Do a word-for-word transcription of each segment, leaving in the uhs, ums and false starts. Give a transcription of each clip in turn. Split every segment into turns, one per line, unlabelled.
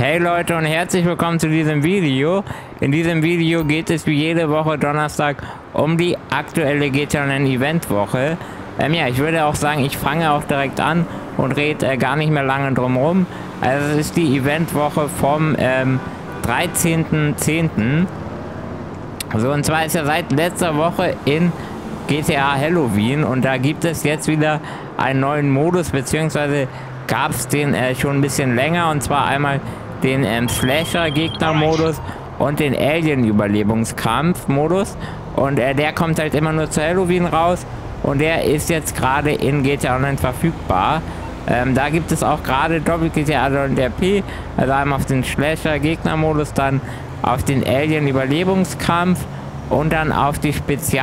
Hey Leute und herzlich willkommen zu diesem Video. In diesem Video geht es wie jede Woche Donnerstag um die aktuelle G T A Online Eventwoche. Ähm, ja, ich würde auch sagen, ich fange auch direkt an und rede äh, gar nicht mehr lange drum rum. Also es ist die Eventwoche vom ähm, dreizehnten zehnten So, und zwar ist ja seit letzter Woche in G T A Halloween und da gibt es jetzt wieder einen neuen Modus, beziehungsweise gab es den äh, schon ein bisschen länger, und zwar einmal den ähm, Slasher-Gegner-Modus und den Alien-Überlebungskampf-Modus, und äh, der kommt halt immer nur zu Halloween raus und der ist jetzt gerade in G T A Online verfügbar. Ähm, da gibt es auch gerade Doppel-G T A und R P, also einmal auf den Slasher-Gegner-Modus, dann auf den Alien-Überlebungskampf und dann auf die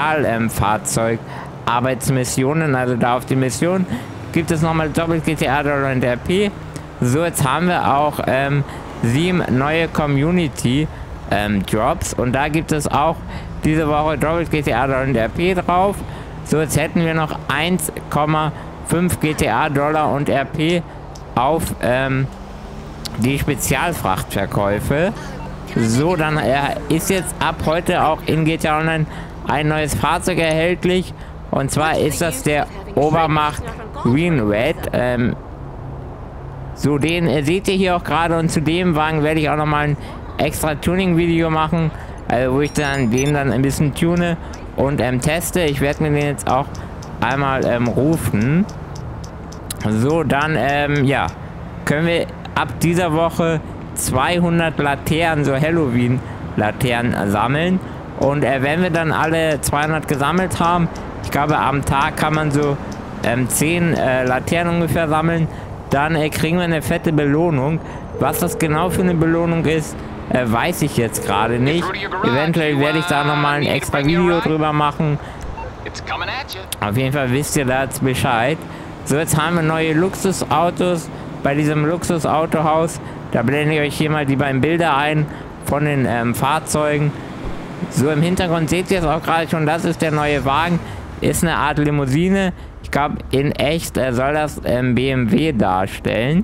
Spezialfahrzeug-Arbeitsmissionen, also da auf die Mission gibt es nochmal Doppel-G T A und R P. So, jetzt haben wir auch ähm, sieben neue Community ähm, Drops und da gibt es auch diese Woche Doppel-G T A und R P drauf. So, jetzt hätten wir noch eins Komma fünf G T A Dollar und R P auf ähm, die Spezialfrachtverkäufe. So, dann äh, ist jetzt ab heute auch in G T A Online ein neues Fahrzeug erhältlich, und zwar ist das der Obermacht Green Red. Ähm, so, den äh, seht ihr hier auch gerade, und zu dem Wagen werde ich auch nochmal ein extra Tuning-Video machen, also wo ich dann den dann ein bisschen tune und ähm, teste. Ich werde mir den jetzt auch einmal ähm, rufen. So, dann, ähm, ja, können wir ab dieser Woche zweihundert Laternen, so Halloween-Laternen sammeln. Und äh, wenn wir dann alle zweihundert gesammelt haben, ich glaube am Tag kann man so ähm, zehn äh, Laternen ungefähr sammeln, dann äh, kriegen wir eine fette Belohnung. Was das genau für eine Belohnung ist, äh, weiß ich jetzt gerade nicht. Eventuell werde ich da nochmal ein extra Video drüber machen. Auf jeden Fall wisst ihr da jetzt Bescheid. So, jetzt haben wir neue Luxusautos bei diesem Luxusautohaus. Da blende ich euch hier mal die beiden Bilder ein von den ähm, Fahrzeugen. So, im Hintergrund seht ihr es auch gerade schon, das ist der neue Wagen. Ist eine Art Limousine. Ich glaube, in echt äh, soll das ähm, B M W darstellen.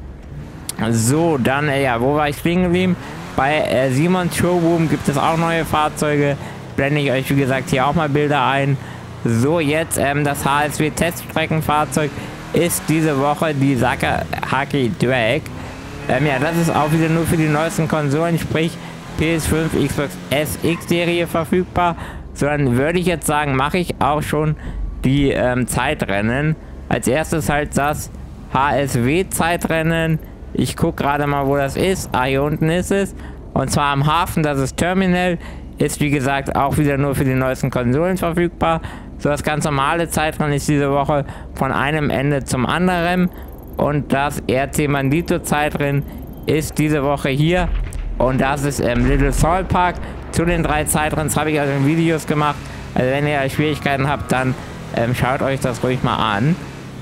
So, dann, äh, ja, wo war ich stehen geblieben? Bei äh, Simons Showroom gibt es auch neue Fahrzeuge. Blende ich euch, wie gesagt, hier auch mal Bilder ein. So, jetzt ähm, das H S W Teststreckenfahrzeug ist diese Woche die Sakahaki Drag. Ähm, ja, das ist auch wieder nur für die neuesten Konsolen, sprich P S fünf, Xbox S X Serie verfügbar. So, dann würde ich jetzt sagen, mache ich auch schon die ähm, Zeitrennen. Als erstes halt das H S W-Zeitrennen. Ich gucke gerade mal, wo das ist. Ah, hier unten ist es. Und zwar am Hafen, das ist Terminal. Ist, wie gesagt, auch wieder nur für die neuesten Konsolen verfügbar. So, das ganz normale Zeitrennen ist diese Woche von einem Ende zum anderen. Und das R C Bandito Zeitrennen ist diese Woche hier. Und das ist ähm, Little Soul Park. Zu den drei Zeitrennen habe ich also Videos gemacht. Also wenn ihr Schwierigkeiten habt, dann ähm, schaut euch das ruhig mal an.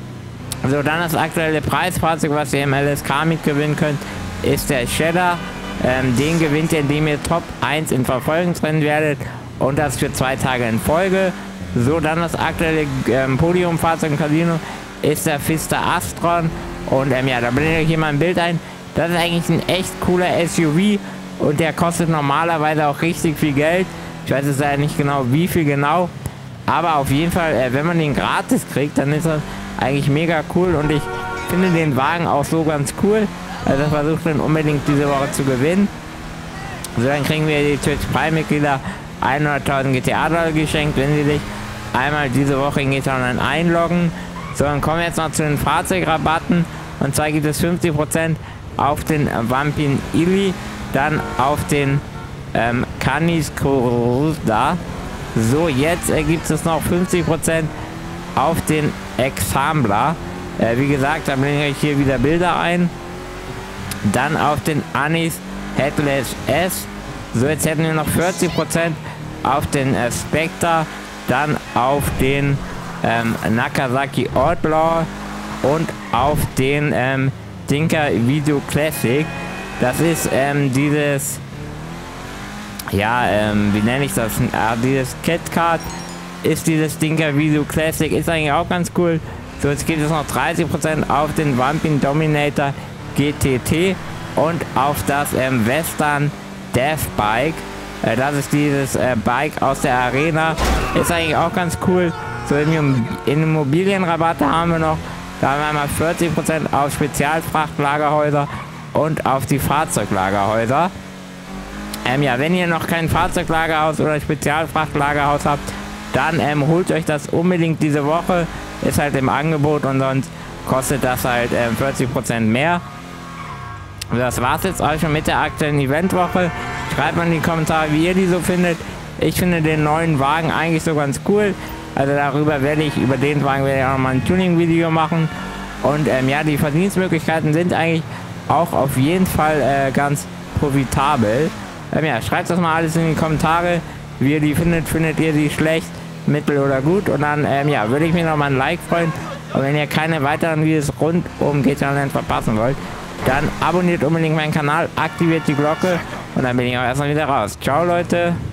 So, dann das aktuelle Preisfahrzeug, was ihr im L S K mitgewinnen könnt, ist der Cheddar. Ähm, den gewinnt ihr, indem ihr Top eins in Verfolgungsrennen werdet, und das für zwei Tage in Folge. So, dann das aktuelle ähm, Podiumfahrzeug im Casino ist der Fisker Astron. Und ähm, ja, da blende ich hier mal ein Bild ein. Das ist eigentlich ein echt cooler S U V und der kostet normalerweise auch richtig viel Geld. Ich weiß jetzt leider nicht genau, wie viel genau. Aber auf jeden Fall, äh, wenn man den gratis kriegt, dann ist das eigentlich mega cool. Und ich finde den Wagen auch so ganz cool. Also versucht dann unbedingt diese Woche zu gewinnen. So, dann kriegen wir die Twitch Prime-Mitglieder hunderttausend G T A-Dollar geschenkt, wenn sie sich einmal diese Woche in G T A Online einloggen. So, dann kommen wir jetzt noch zu den Fahrzeugrabatten. Und zwar gibt es fünfzig Prozent auf den Vampin Ili, dann auf den ähm, Canis Corusda. So, jetzt äh, gibt es noch fünfzig Prozent auf den Exambler. Äh, wie gesagt, da bringe ich hier wieder Bilder ein. Dann auf den Anis Headless S. So, jetzt hätten wir noch vierzig Prozent auf den äh, Spectre, dann auf den ähm, Nakazaki Outlaw und auf den ähm, Dinker Video Classic. Das ist ähm, dieses, ja, ähm, wie nenne ich das? Ah, dieses Catcard ist dieses Dinker Video Classic, ist eigentlich auch ganz cool. So, jetzt gibt es noch dreißig Prozent auf den Vampin Dominator G T T. und auf das ähm, Western Death Bike. Äh, das ist dieses äh, Bike aus der Arena. Ist eigentlich auch ganz cool. So in Immobilienrabatte haben wir noch. Da haben wir einmal vierzig Prozent auf Spezialfrachtlagerhäuser und auf die Fahrzeuglagerhäuser. Ähm, ja, wenn ihr noch kein Fahrzeuglagerhaus oder Spezialfrachtlagerhaus habt, dann ähm, holt euch das unbedingt diese Woche. Ist halt im Angebot und sonst kostet das halt ähm, vierzig Prozent mehr. Das war's jetzt auch schon mit der aktuellen Eventwoche. Schreibt mal in die Kommentare, wie ihr die so findet. Ich finde den neuen Wagen eigentlich so ganz cool. Also darüber werde ich, über den Wagen werde ich auch nochmal ein Tuning-Video machen. Und ähm, ja, die Verdienstmöglichkeiten sind eigentlich auch auf jeden Fall äh, ganz profitabel. Ähm, ja, schreibt das mal alles in die Kommentare, wie ihr die findet. Findet ihr die schlecht, mittel oder gut? Und dann, ähm, ja, würde ich mir nochmal ein Like freuen. Und wenn ihr keine weiteren Videos rund um G T A Online verpassen wollt, dann abonniert unbedingt meinen Kanal, aktiviert die Glocke und dann bin ich auch erstmal wieder raus. Ciao, Leute!